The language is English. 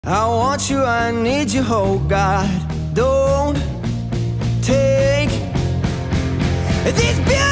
I want you, I need you, oh God. Don't take these beautiful